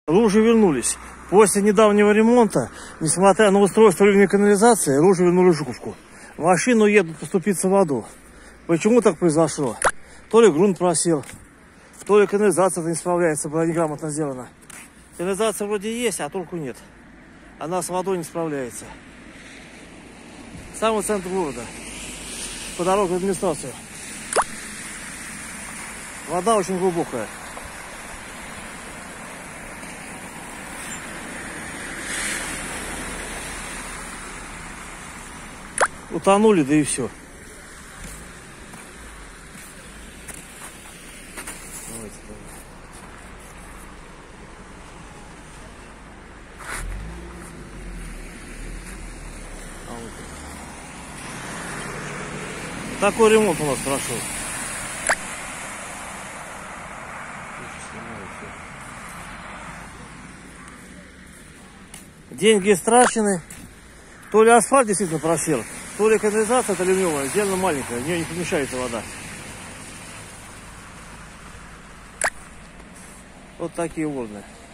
Лужи вернулись. После недавнего ремонта, несмотря на устройство ливневой канализации, лужи вернули жуковку. Машину едут поступиться в воду. Почему так произошло? То ли грунт просел, то ли канализация не справляется, была неграмотно сделана. Канализация вроде есть, а толку нет. Она с водой не справляется. Самый центр города. По дороге в администрацию. Вода очень глубокая. Утонули, да и все. Давайте, такой ремонт у нас прошел. Деньги страчены. То ли асфальт действительно просел, то ли канализация это ливневая, сделана маленькая, в нее не помещается вода. Вот такие волны.